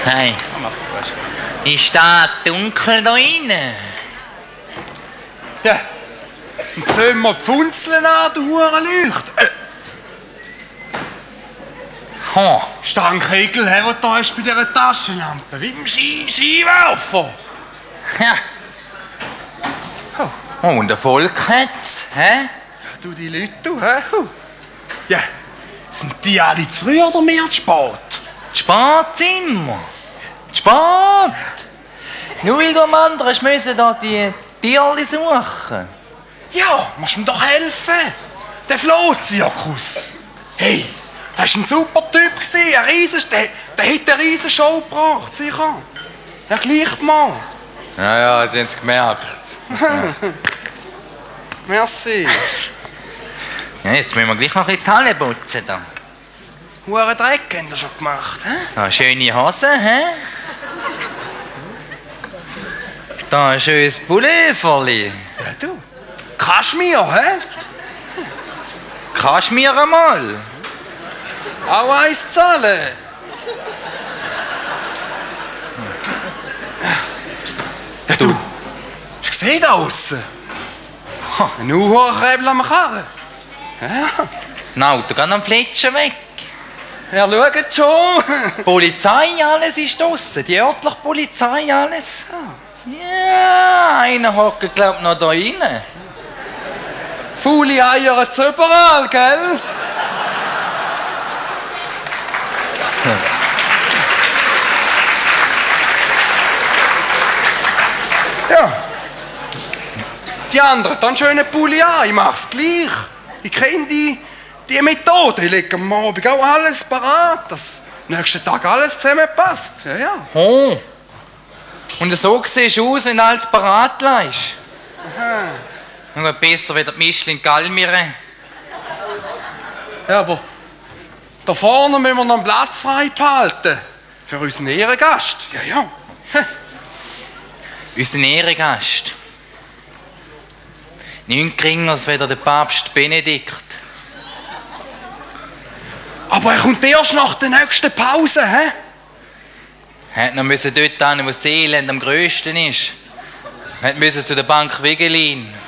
Hey. Ist da dunkel da rein? Ja. Und zählen wir die Funzeln an, du Hurenleucht. Ist da ein Kegel, den du da hast bei dieser Taschenlampe? Wie beim Skiwerfer. Ja. Oh, und Erfolg hat's, hä? Ja, du, die Leute, du, hä? Ja. Sind die alle zu früh oder mehr zu spät? Zu spät immer. Zu spät. Nur weil du am anderen müssen da die Tierchen suchen. Ja, musst mir doch helfen. Der Flohzirkus. Hey, das war ein super Typ. Ein riesen, der hat eine riesen Show gebracht, sicher. Ja, gleich mal. Ja, Sie haben es gemerkt. Merci. Ja, jetzt müssen wir gleich noch ein bisschen die Halle putzen. Da. Huren Dreck haben wir schon gemacht, hä? Da schöne Hose, hä? Da ein schönes Pulloverli. Ja, du. Kaschmir, hä? Kaschmir einmal. Auch eins zahlen. Ja, du. Hast du gesehen da aussen? Ein Uhrkrebel am Karren. Ja. Ein Auto geht am Fletschen weg. Ja, schaut schon. Die Polizei, alles ist draussen. Die örtliche Polizei, alles. Ja, einer hockt, glaub ich, noch da rein. Faule Eier hat's überall, gell? Ja. Die anderen, dann schöne Pulli an, ich mach's gleich. Ich kenne die Methode. Ich lege am Abend auch alles parat, dass nächsten Tag alles zusammenpasst. Ja, ja. Oh. Und so siehst du aus, wenn du alles parat leist. Aha. Besser wie der Michelin Galmire. Ja, aber da vorne müssen wir noch einen Platz frei behalten. Für unseren Ehrengast. Ja, ja. Unser Ehrengast. Nichts geringeres wie der Papst Benedikt. Aber er kommt erst nach der nächsten Pause, hä? Er musste dort hin, wo das Elend am grössten ist. Er musste zu der Bank Wegelin.